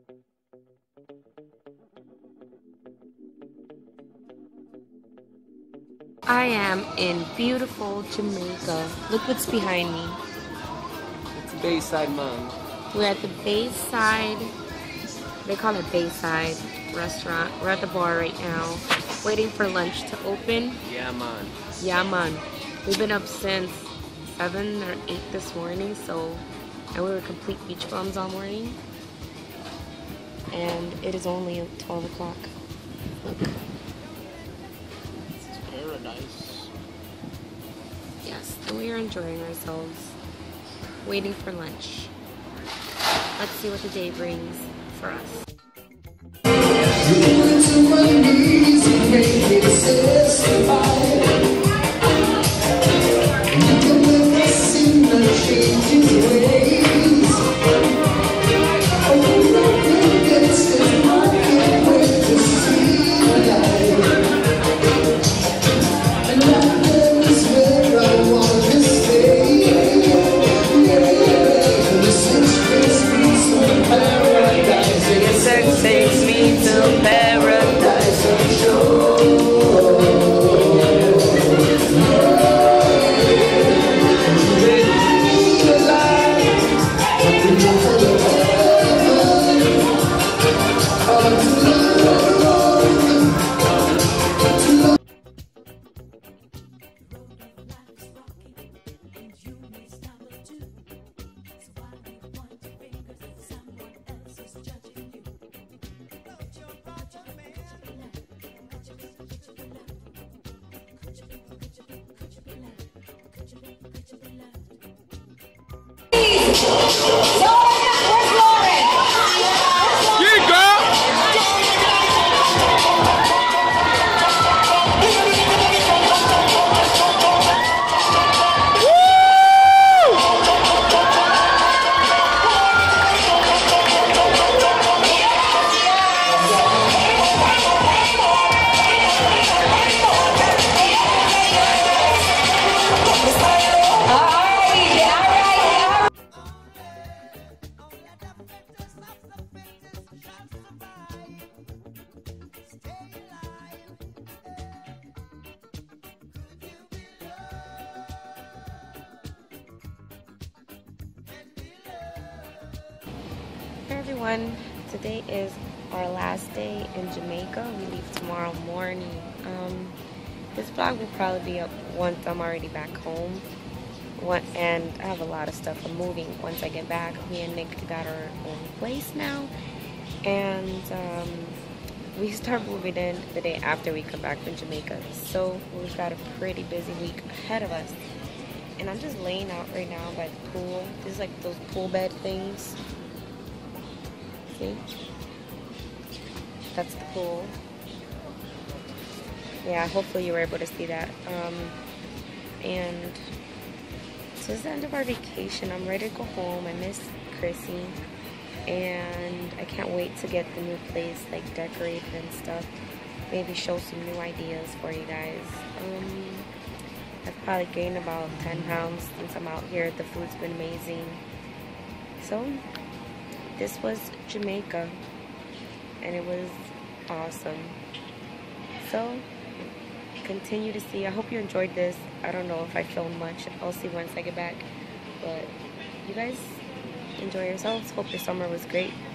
I am in beautiful Jamaica. Look what's behind me. It's Bayside, man. We're at the Bayside, they call it Bayside restaurant. We're at the bar right now, waiting for lunch to open. Yeah, man. Yeah, man. We've been up since 7 or 8 this morning, and we were complete beach bums all morning. And it is only 12 o'clock. Look. Paradise. Yes, and we are enjoying ourselves, waiting for lunch. Let's see what the day brings for us. Takes me to paradise, I'm sure. Hey everyone, today is our last day in Jamaica. We leave tomorrow morning. This vlog will probably be up once I'm already back home. And I have a lot of stuff. I'm moving once I get back. Me and Nick got our own place now. And we start moving in the day after we come back from Jamaica. So we've got a pretty busy week ahead of us. And I'm just laying out right now by the pool. This is like those pool bed things. See? That's the pool. Yeah, hopefully you were able to see that. And so this is the end of our vacation. I'm ready to go home. I miss Chrissy. And I can't wait to get the new place like decorated and stuff. Maybe show some new ideas for you guys. I've probably gained about 10 pounds since I'm out here. The food's been amazing. So this was Jamaica, and it was awesome. So continue to see. I hope you enjoyed this. I don't know if I filmed much. I'll see once I get back. But you guys enjoy yourselves. Hope your summer was great.